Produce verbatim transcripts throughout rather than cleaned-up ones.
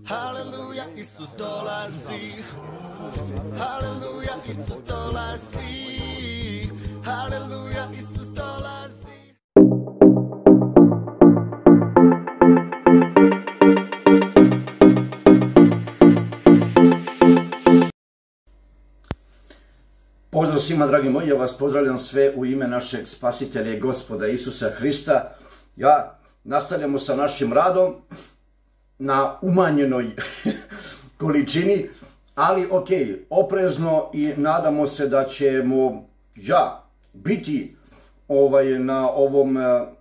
Haleluja, Isus dolazi. Haleluja, Isus dolazi. Haleluja, Isus dolazi. Pozdrav svima, dragi moji, ja vas pozdravljam sve u ime našeg spasitelja i Gospoda Isusa Hrista. Ja nastavljamo sa našim radom na umanjenoj količini, ali ok, oprezno i nadamo se da ćemo ja biti ovaj, na, ovom,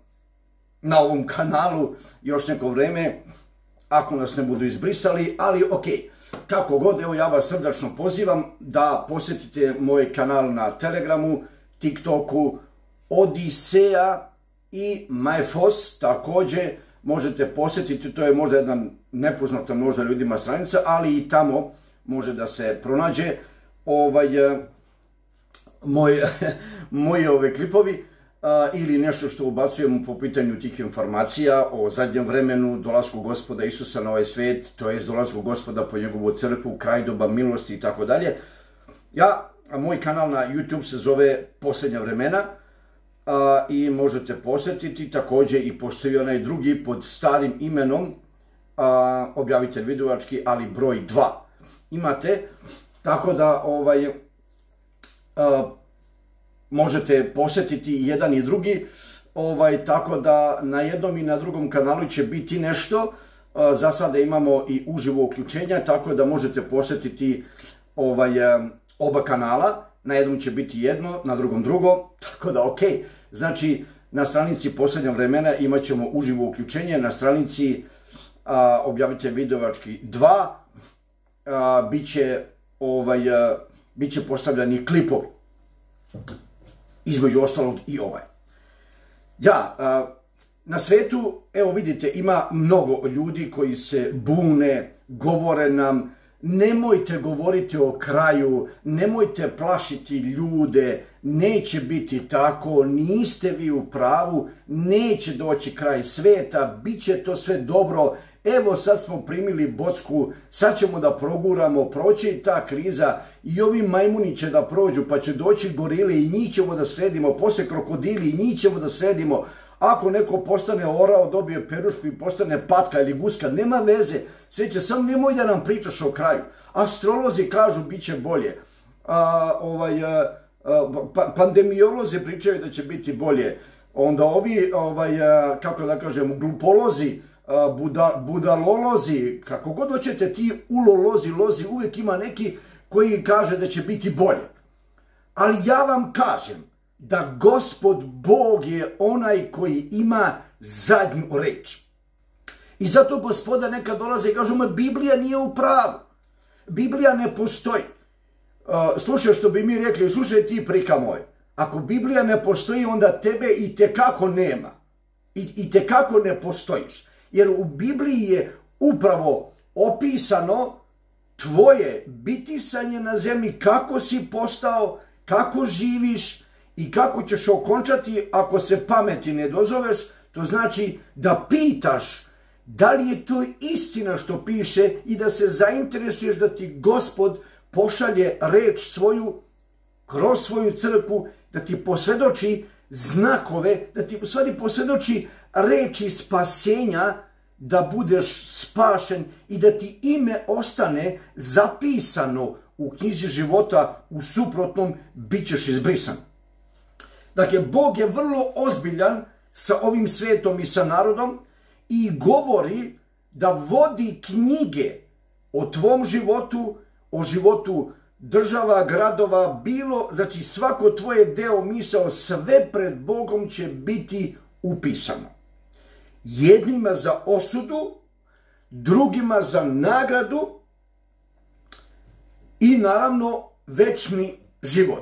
na ovom kanalu još neko vreme, ako nas ne budu izbrisali, ali ok. Kako god, evo ja vas srdačno pozivam da posjetite moj kanal na Telegramu, TikToku, Odiseja i MyFos. Također možete posjetiti, to je možda jedna nepoznata možda ljudima stranica, ali i tamo može da se pronađe ovaj, moj, moji ove klipovi a, ili nešto što ubacujemo po pitanju tih informacija o zadnjem vremenu, dolasku Gospoda Isusa na ovaj svijet, to jest dolasku Gospoda po njegovu crkvu, kraj doba milosti i tako dalje. Ja, moj kanal na YouTube se zove Posljednja vremena a, i možete posjetiti. Također i postoji onaj drugi pod starim imenom, a, objavitelj vidovački, ali broj dva. Imate, tako da ovaj, a, možete posjetiti jedan i drugi, ovaj, tako da na jednom i na drugom kanalu će biti nešto. A, za sada imamo i uživo uključenja, tako da možete posjetiti ovaj, oba kanala. Na jednom će biti jedno, na drugom drugo, tako da ok. Znači, na stranici Posljednja vremena imat ćemo uživo uključenje, na stranici a, objavitelj vidovački dva a, bit će, ovaj, a, bit će postavljani klipovi. Između ostalog i ovaj. Ja, a, na svetu, evo vidite, ima mnogo ljudi koji se bune, govore nam, nemojte govoriti o kraju, nemojte plašiti ljude, neće biti tako, niste vi u pravu, neće doći kraj sveta, bit će to sve dobro, evo sad smo primili bocku, sad ćemo da proguramo, proći i ta kriza i ovi majmuni će da prođu, pa će doći gorile i njih ćemo da sredimo, poslije krokodili i njih ćemo da sredimo. Ako neko postane orao, dobije perušku i postane patka ili guska, nema veze, sve će, samo nemoj da nam pričaš o kraju. Astrolozi kažu bit će bolje, a, ovaj, a, a, pandemiolozi pričaju da će biti bolje, onda ovi, ovaj, a, kako da kažem, glupolozi, a, buda, budalolozi, kako god hoćete ti ulolozi, lozi, uvijek ima neki koji kaže da će biti bolje. Ali ja vam kažem, da Gospod Bog je onaj koji ima zadnju reč. I zato Gospoda neka dolaze i kažu, ma Biblija nije u pravu. Biblija ne postoji. Uh, slušaj što bi mi rekli, slušaj ti prika moj. Ako Biblija ne postoji, onda tebe i tekako nema. I, i tekako ne postojiš. Jer u Bibliji je upravo opisano tvoje bitisanje na zemlji, kako si postao, kako živiš, i kako ćeš okončati ako se pameti ne dozoveš. To znači da pitaš da li je to istina što piše i da se zainteresuješ da ti Gospod pošalje reč svoju kroz svoju crkvu, da ti posvjedoči znakove, da ti u stvari posvjedoči reči spasenja, da budeš spašen i da ti ime ostane zapisano u knjizi života, u suprotnom bit ćeš izbrisan. Dakle, Bog je vrlo ozbiljan sa ovim svijetom i sa narodom i govori da vodi knjige o tvom životu, o životu država, gradova, bilo, znači svako tvoje deo, misao, sve pred Bogom će biti upisano. Jednima za osudu, drugima za nagradu i naravno večni život.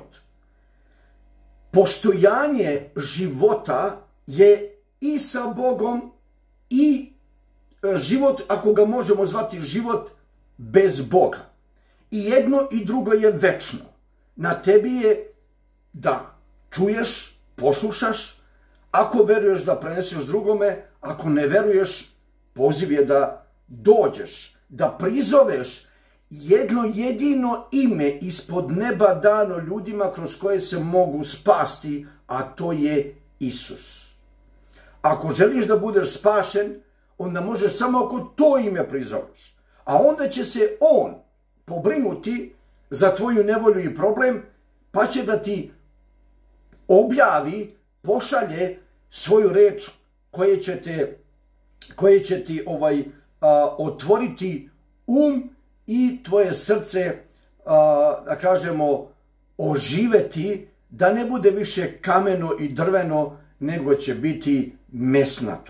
Postojanje života je i sa Bogom i život, ako ga možemo zvati život, bez Boga. I jedno i drugo je večno. Na tebi je da čuješ, poslušaš, ako veruješ da preneseš drugome, ako ne veruješ, poziv je da dođeš da prizoveš jedno jedino ime ispod neba dano ljudima kroz koje se mogu spasti, a to je Isus. Ako želiš da budeš spašen, onda možeš samo ako to ime prizoveš. A onda će se on pobrinuti za tvoju nevolju i problem, pa će da ti objavi, pošalje svoju reč koje će te, koje će ti ovaj, a, otvoriti um i tvoje srce, a, da kažemo, oživeti, da ne bude više kameno i drveno, nego će biti mesnato.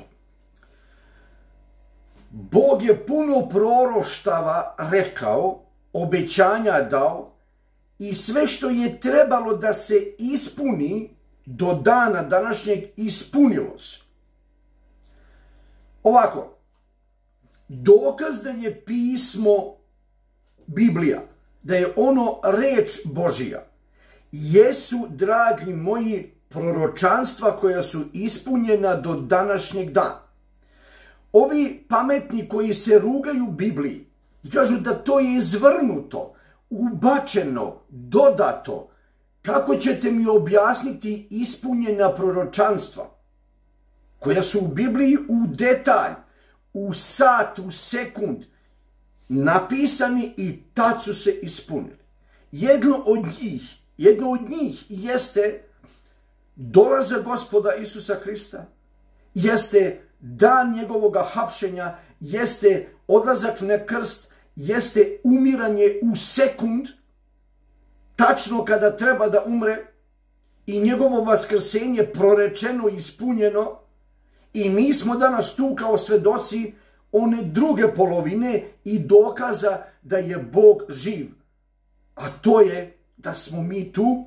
Bog je puno proroštava rekao, obećanja dao i sve što je trebalo da se ispuni do dana današnjeg ispunilo se. Ovako, dokaz da je pismo Biblija, da je ono reč Božija, jesu, dragi moji, proročanstva koja su ispunjena do današnjeg dana. Ovi pametni koji se rugaju Bibliji i kažu da to je izvrnuto, ubačeno, dodato, kako ćete mi objasniti ispunjena proročanstva koja su u Bibliji u detalj, u sat, u sekund napisani i tad su se ispunili. Jedno od njih, jedno od njih jeste dolazak Gospoda Isusa Hrista, jeste dan njegovoga hapšenja, jeste odlazak na krst, jeste umiranje u sekund, tačno kada treba da umre, i njegovo vaskrsenje prorečeno i ispunjeno, i mi smo danas tu kao svedoci one druge polovine i dokaza da je Bog živ. A to je da smo mi tu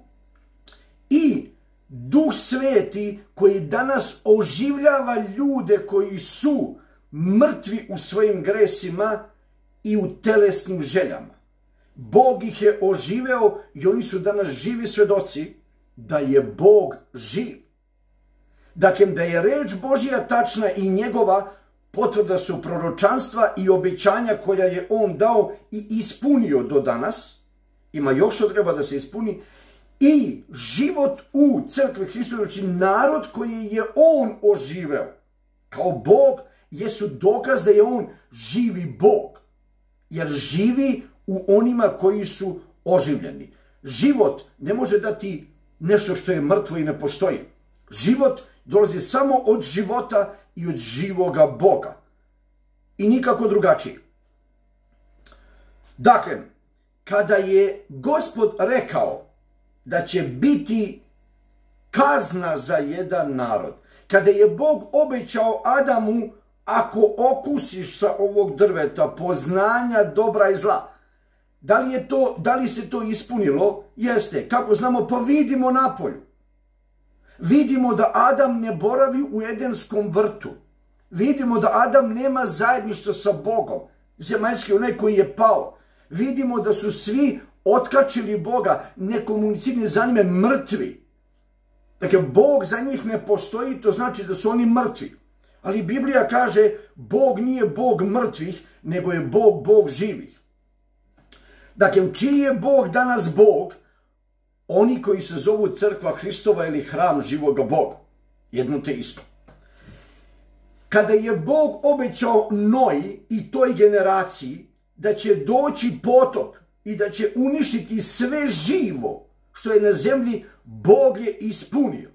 i Duh Sveti koji danas oživljava ljude koji su mrtvi u svojim gresima i u telesnim željama. Bog ih je oživeo i oni su danas živi svedoci da je Bog živ. Dakle, da je reč Božja tačna i njegova potvrda su proročanstva i obećanja koja je on dao i ispunio do danas. Ima još što treba da se ispuni. I život u crkvi Hristove, znači narod koji je on oživeo kao Bog, jesu dokaz da je on živi Bog. Jer živi u onima koji su oživljeni. Život ne može dati nešto što je mrtvo i ne postoji. Život dolazi samo od života i od živoga Boga. I nikako drugačije. Dakle, kada je Gospod rekao da će biti kazna za jedan narod, kada je Bog obećao Adamu, ako okusiš sa ovog drveta poznanja dobra i zla, da li je to, da li se to ispunilo? Jeste. Kako znamo? Pa vidimo napolju. Vidimo da Adam ne boravi u Edenskom vrtu. Vidimo da Adam nema zajedništva sa Bogom. Zemaljski onaj koji je pao. Vidimo da su svi otkačili Boga, ne komunicirani za njime, mrtvi. Dakle, Bog za njih ne postoji, to znači da su oni mrtvi. Ali Biblija kaže, Bog nije Bog mrtvih, nego je Bog Bog živih. Dakle, čiji je Bog danas Bog? Oni koji se zovu crkva Hristova ili hram živoga Boga. Jedno te isto. Kada je Bog obećao Noji i toj generaciji da će doći potop i da će uništiti sve živo što je na zemlji, Bog je ispunio.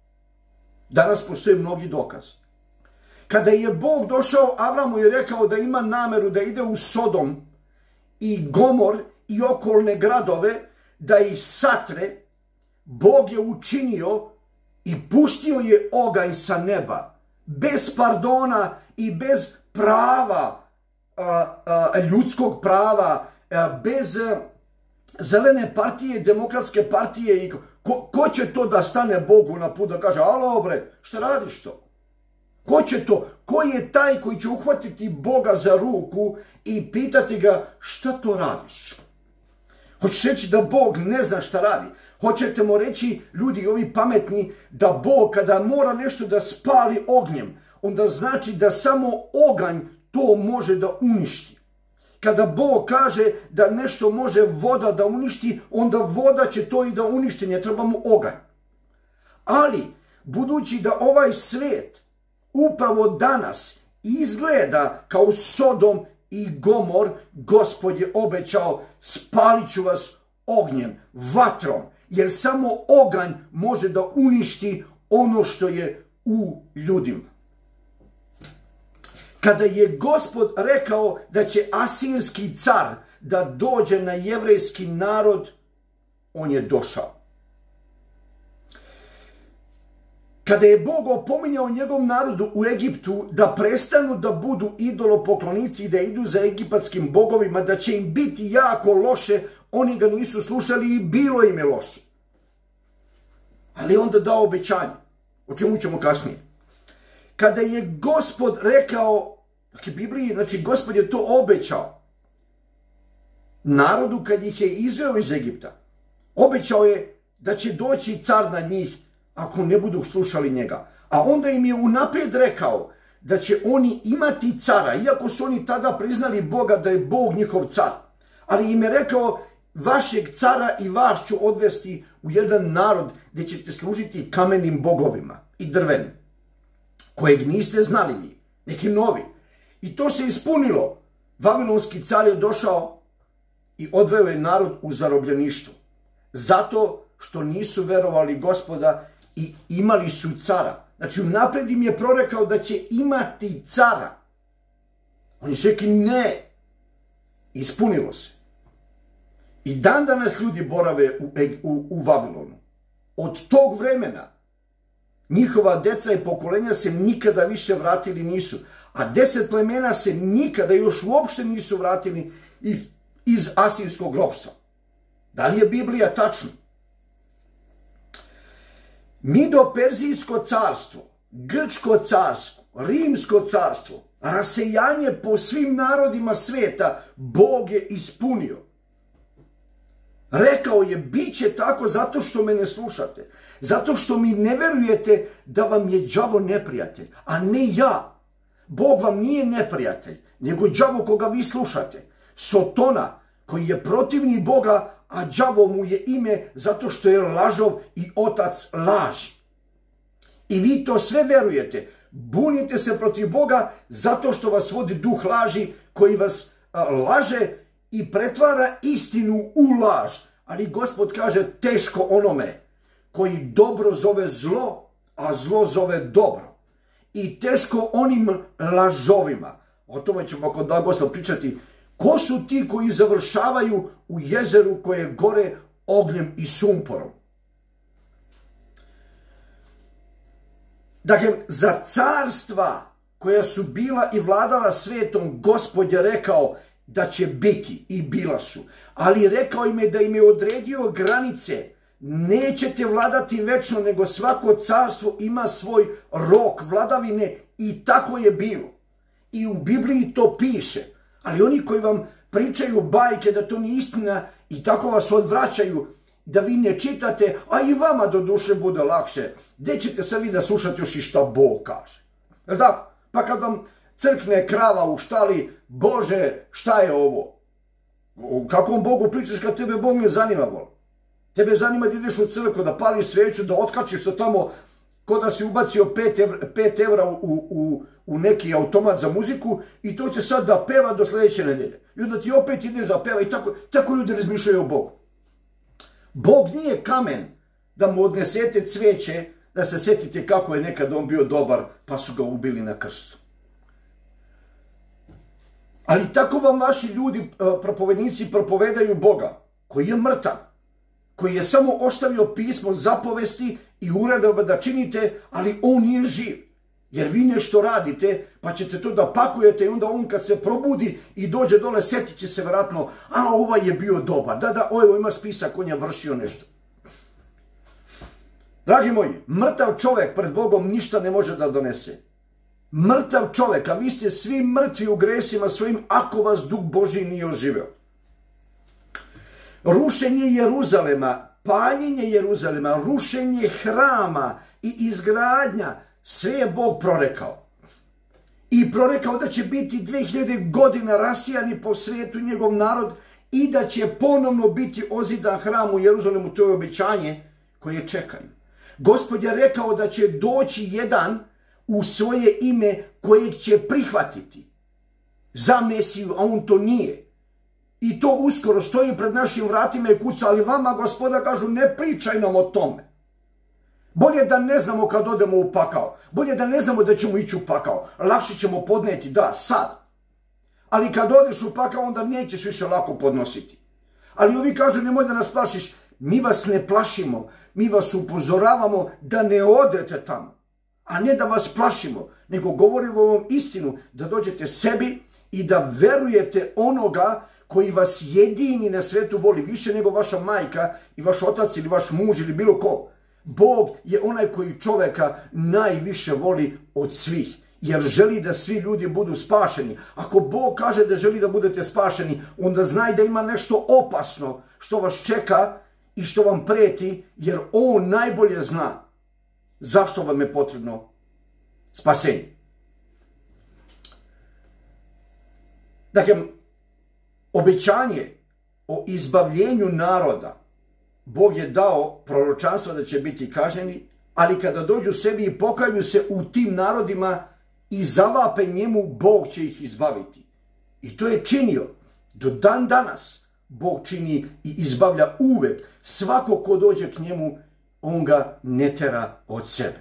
Danas postoje mnogi dokazi. Kada je Bog došao Avramu i rekao da ima nameru da ide u Sodom i Gomor i okolne gradove, da ih satre, Bog je učinio i pustio je oganj sa neba, bez pardona i bez prava, a, a, ljudskog prava, a, bez a, zelene partije, demokratske partije. I ko, ko će to da stane Bogu na put da kaže, alo bre, šta radiš to? Ko će to? Ko je taj koji će uhvatiti Boga za ruku i pitati ga, šta to radiš? Hoćeš reći da Bog ne zna šta radi? Hoćete mu reći, ljudi ovi pametni, da Bog kada mora nešto da spali ognjem, onda znači da samo oganj to može da uništi. kada Bog kaže da nešto može voda da uništi, onda voda će to i da uništi, ne treba mu oganj. Ali, budući da ovaj svet upravo danas izgleda kao Sodom i Gomor, Gospod je obećao, spalit ću vas ognjem, vatrom, jer samo oganj može da uništi ono što je u ljudima. Kada je Gospod rekao da će asirski car da dođe na jevrejski narod, on je došao. Kada je Bog opominjao njegov narodu u Egiptu da prestanu da budu idolopoklonici i da idu za egipatskim bogovima, da će im biti jako loše, oni ga nisu slušali i bilo im je loše. Ali onda dao obećanje, o čemu ćemo kasnije. Kada je Gospod rekao, u Bibliji, znači Gospod je to obećao narodu kad ih je izveo iz Egipta. Obećao je da će doći car na njih ako ne budu slušali njega. A onda im je unaprijed rekao da će oni imati cara, iako su oni tada priznali Boga da je Bog njihov car. Ali im je rekao, vašeg cara i vas ću odvesti u jedan narod gdje ćete služiti kamenim bogovima i drvenim, kojeg niste znali vi, neki novi. I to se ispunilo. Vavilonski car je došao i odveo je narod u zarobljeništvo. Zato što nisu verovali Gospoda i imali su cara. Znači, unaprijed im je prorekao da će imati cara. Oni su rekli ne. Ispunilo se. I dan danas ljudi borave u, u, u Vavilonu. Od tog vremena njihova deca i pokolenja se nikada više vratili nisu. A deset plemena se nikada još uopšte nisu vratili iz, iz asirskog ropstva. Da li je Biblija tačna? Mido-Perzijsko carstvo, Grčko carstvo, Rimsko carstvo, rasejanje po svim narodima sveta Bog je ispunio. Rekao je, bit će tako zato što me ne slušate. Zato što mi ne verujete da vam je đavo neprijatelj, a ne ja. Bog vam nije neprijatelj, nego đavo koga vi slušate. Sotona, koji je protivnik Boga, a đavo mu je ime zato što je lažov i otac laži. I vi to sve verujete. Bunite se protiv Boga zato što vas vodi duh laži koji vas a, laže i pretvara istinu u laž. Ali Gospod kaže, teško onome koji dobro zove zlo, a zlo zove dobro. I teško onim lažovima. O tome ćemo kod da Gospod pričati. Ko su ti koji završavaju u jezeru koje gore ognjem i sumporom? Dakle, za carstva koja su bila i vladala svetom, Gospod je rekao da će biti i bila su. Ali rekao im je da im je odredio granice. Nećete vladati večno, nego svako carstvo ima svoj rok vladavine i tako je bilo. I u Bibliji to piše. Ali oni koji vam pričaju bajke da to nije istina i tako vas odvraćaju, da vi ne čitate, a i vama do duše bude lakše. Gdje ćete se vi da slušate još i šta Bog kaže? Jel tako? Pa kad vam crkne krava u štali, Bože, šta je ovo? O kakvom Bogu pričaš kad tebe Bog ne zanima, bol? Tebe zanima da ideš u crkvu, da pališ sveću, da otkačiš to tamo, ko da si ubacio pet evra u, u, u neki automat za muziku i to će sad da peva do sljedeće nedelje. I onda ti opet ideš da peva i tako, tako ljudi razmišljaju o Bogu. Bog nije kamen da mu odnesete cvijeće, da se sjetite kako je nekad on bio dobar, pa su ga ubili na krstu. Ali tako vam vaši ljudi, propovednici, propovedaju Boga, koji je mrtav, koji je samo ostavio pismo zapovesti i uredbe da činite, ali on nije živ. Jer vi nešto radite, pa ćete to da pakujete i onda on kad se probudi i dođe dole, sjetit će se vjerojatno, a ovaj je bio dobar, da, da, ovo ima spisak, on je vršio nešto. Dragi moji, mrtav čovjek pred Bogom ništa ne može da donese. Mrtav čovjek, a vi ste svi mrtvi u gresima svojim ako vas Duh Božji nije oživeo. Rušenje Jeruzalema, paljenje Jeruzalema, rušenje hrama i izgradnja, sve je Bog prorekao. i prorekao da će biti dve hiljade godina rasijani po svijetu njegov narod i da će ponovno biti ozidan hram u Jeruzalemu. To je obećanje koje čekaju. Gospod je rekao da će doći jedan u svoje ime kojeg će prihvatiti za Mesiju, a on to nije. I to uskoro stoji pred našim vratima i kuca, ali vama Gospoda kažu ne pričaj nam o tome. Bolje da ne znamo kad odemo u pakao. Bolje da ne znamo da ćemo ići u pakao. Lakše ćemo podneti, da, sad. Ali kad odeš u pakao, onda nećeš više lako podnositi. Ali ovi kažu nemoj da nas plašiš. Mi vas ne plašimo. Mi vas upozoravamo da ne odete tamo. A ne da vas plašimo. Nego govorimo vam istinu. Da dođete sebi i da verujete onoga koji vas jedini na svetu voli. Više nego vaša majka i vaš otac ili vaš muž ili bilo ko. Bog je onaj koji čoveka najviše voli od svih, jer želi da svi ljudi budu spašeni. Ako Bog kaže da želi da budete spašeni, onda znaj da ima nešto opasno što vas čeka i što vam preti, jer On najbolje zna zašto vam je potrebno spasenje. Dakle, obećanje o izbavljenju naroda, Bog je dao proročanstvo da će biti kažnjeni, ali kada dođu sebi i pokaju se u tim narodima i zavape njemu, Bog će ih izbaviti. I to je činio. Do dan danas Bog čini i izbavlja uvek. Svako ko dođe k njemu, on ga ne tera od sebe.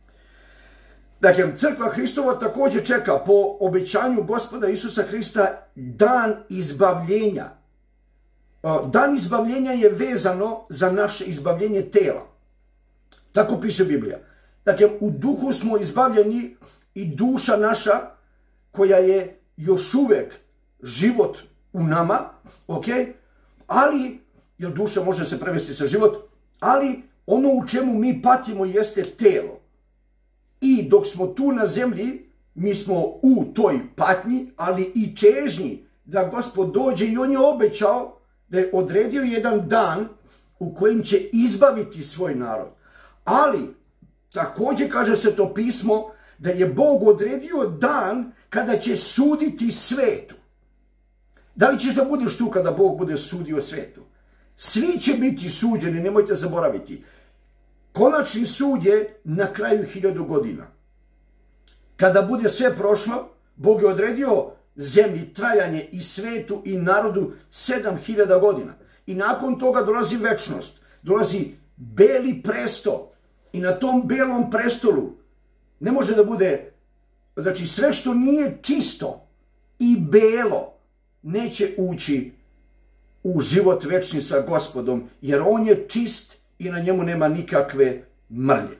Dakle, crkva Hristova također čeka po obećanju Gospoda Isusa Hrista dan izbavljenja. Dan izbavljenja je vezano za naše izbavljenje tela. Tako piše Biblija. Dakle, u duhu smo izbavljeni i duša naša, koja je još uvek život u nama, ok? Ali, jer duša može se prevesti sa život, ali ono u čemu mi patimo jeste telo. I dok smo tu na zemlji, mi smo u toj patnji, ali i čežnji da Gospod dođe i on je obećao da je odredio jedan dan u kojem će izbaviti svoj narod. Ali, također kaže se to pismo, da je Bog odredio dan kada će suditi svetu. Da li ćeš da budeš tu kada Bog bude sudio svetu? Svi će biti suđeni, nemojte zaboraviti. Konačni sud je na kraju hiljadu godina. Kada bude sve prošlo, Bog je odredio zemlji trajanje i svetu i narodu sedam hiljada godina. I nakon toga dolazi večnost, dolazi beli presto i na tom belom prestolu ne može da bude, znači sve što nije čisto i belo neće ući u život večni sa Gospodom, jer on je čist i na njemu nema nikakve mrlje.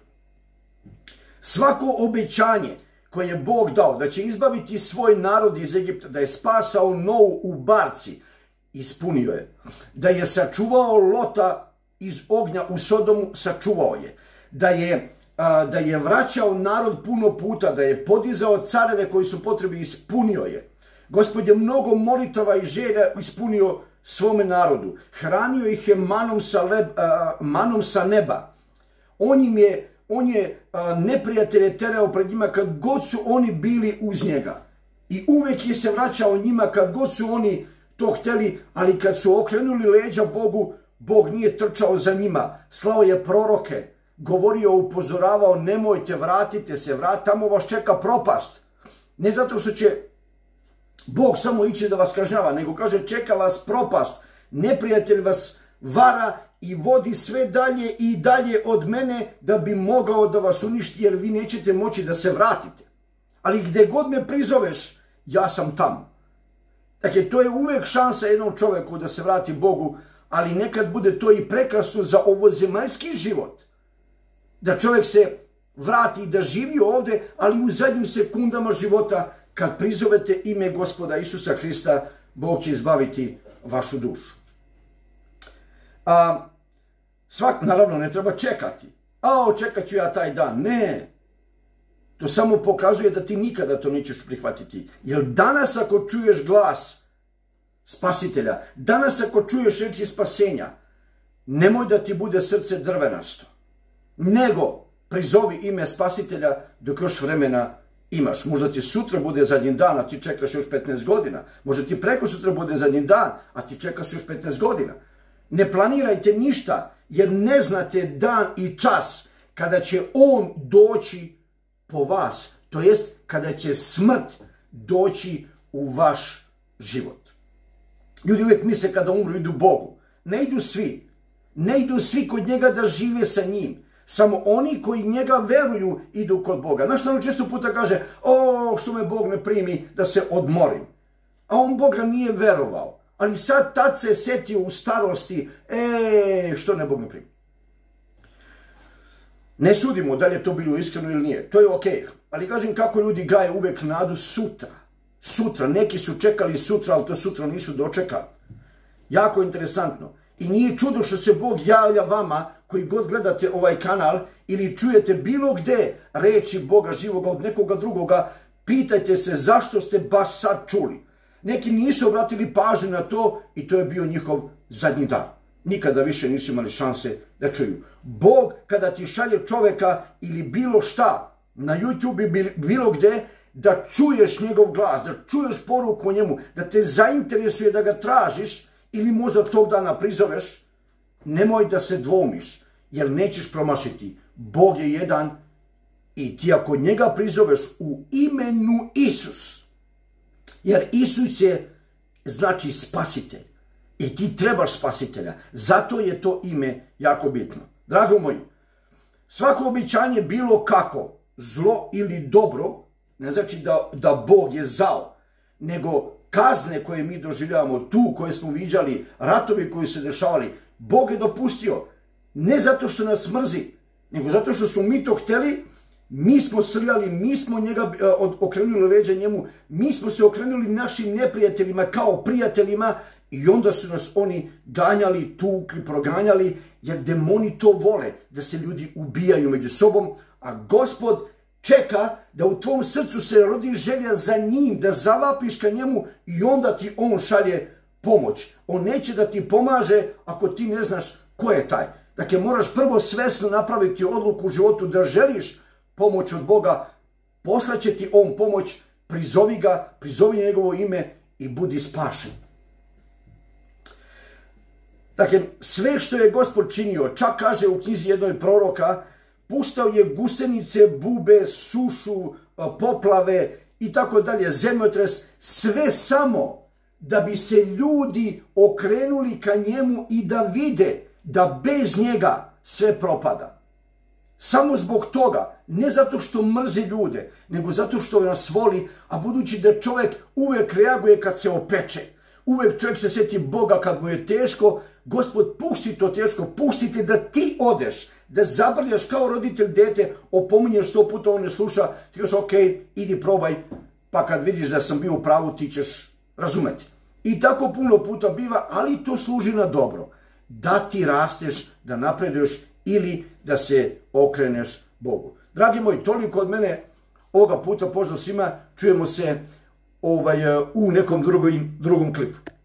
Svako obećanje koje je Bog dao da će izbaviti svoj narod iz Egipta, da je spasao Novu u barci, ispunio je. Da je sačuvao Lota iz ognja u Sodomu, sačuvao je. Da je, a, da je vraćao narod puno puta, da je podizao careve koji su potrebi, ispunio je. Gospod je mnogo molitava i želja ispunio svome narodu. Hranio ih je manom sa, leb, a, manom sa neba. On im je On je a, neprijatelje terao pred njima kad god su oni bili uz njega. I uvijek je se vraćao njima kad god su oni to htjeli, ali kad su okrenuli leđa Bogu, Bog nije trčao za njima. Slao je proroke, govorio, upozoravao, nemojte, vratite se, vrat, tamo vas čeka propast. Ne zato što će Bog samo ići da vas kažnjava, nego kaže čeka vas propast. Neprijatelj vas vara i vodi sve dalje i dalje od mene da bi mogao da vas uništi, jer vi nećete moći da se vratite. Ali gdje god me prizoveš, ja sam tamo. Dakle, to je uvijek šansa jednom čovjeku da se vrati Bogu, ali nekad bude to i prekasno za ovozemaljski život. Da čovjek se vrati i da živi ovdje, ali u zadnjim sekundama života, kad prizovete ime Gospoda Isusa Hrista, Bog će izbaviti vašu dušu. A, svak, naravno, ne treba čekati. A, čekat ću ja taj dan. Ne. To samo pokazuje da ti nikada to nećeš prihvatiti. Jer danas ako čuješ glas Spasitelja, danas ako čuješ reči spasenja, nemoj da ti bude srce drvenasto. Nego prizovi ime Spasitelja dok još vremena imaš. Možda ti sutra bude zadnji dan, a ti čekaš još petnaest godina. Možda ti preko sutra bude zadnji dan, a ti čekaš još petnaest godina. Ne planirajte ništa, jer ne znate dan i čas kada će on doći po vas. To jest, kada će smrt doći u vaš život. Ljudi uvijek misle kada umru idu Bogu. Ne idu svi. Ne idu svi kod njega da žive sa njim. Samo oni koji njega veruju idu kod Boga. Znaš što on često puta kaže, o, što me Bog ne primi da se odmorim. A on Boga nije verovao. Ali sad tad se setio u starosti, e, što ne Bog ne primi. Ne sudimo da li je to bilo iskreno ili nije. To je okej. Ali kažem kako ljudi gaje uvek nadu sutra. Sutra. Neki su čekali sutra, ali to sutra nisu dočekali. Jako interesantno. I nije čudo što se Bog javlja vama, koji god gledate ovaj kanal, ili čujete bilo gde reči Boga živoga od nekoga drugoga, pitajte se zašto ste baš sad čuli. Neki nisu obratili pažnju na to i to je bio njihov zadnji dan. Nikada više nisu imali šanse da čuju. Bog kada ti šalje čoveka ili bilo šta na YouTube i bilo gde, da čuješ njegov glas, da čuješ poruku o njemu, da te zainteresuje da ga tražiš ili možda tog dana prizoveš, nemoj da se dvoumiš, jer nećeš promašiti. Bog je jedan i ti ako njega prizoveš u imenu Isus, jer Isus je znači spasitelj i ti trebaš spasitelja, zato je to ime jako bitno. Drago moji, svako obećanje bilo kako, zlo ili dobro, ne znači da, da Bog je zao, nego kazne koje mi doživljavamo, tu koje smo viđali, ratovi koji se dešavali, Bog je dopustio. Ne zato što nas mrzi, nego zato što smo mi to hteli, mi smo srljali, mi smo njega okrenuli leđa njemu, mi smo se okrenuli našim neprijateljima kao prijateljima i onda su nas oni ganjali, tukli, proganjali, jer demoni to vole, da se ljudi ubijaju među sobom, a Gospod čeka da u tvom srcu se rodi želja za njim, da zavapiš ka njemu i onda ti on šalje pomoć. On neće da ti pomaže ako ti ne znaš ko je taj. Dakle, moraš prvo svesno napraviti odluku u životu da želiš pomoć od Boga, poslaće ti on pomoć, prizovi ga, prizovi njegovo ime i budi spašen. Dakle, sve što je Gospod činio, čak kaže u knjizi jednoj proroka, pustao je gusenice, bube, sušu, poplave i tako dalje, zemljotres, sve samo da bi se ljudi okrenuli ka njemu i da vide da bez njega sve propada. Samo zbog toga, ne zato što mrzi ljude, nego zato što nas voli, a budući da čovjek uvek reaguje kad se opeče, uvek čovjek se sjeti Boga kad mu je teško, Gospod pusti to teško, pustite da ti odeš, da zabrljaš kao roditelj dete, opominješ sto puta, on ne sluša, ti kažeš ok, idi probaj, pa kad vidiš da sam bio u pravu ti ćeš razumeti. I tako puno puta biva, ali to služi na dobro. Da ti rasteš, da napreduješ ili da se okreneš Bogu. Dragi moji, toliko od mene ovoga puta, pozdrav svima, čujemo se ovaj, u nekom drugom, drugom klipu.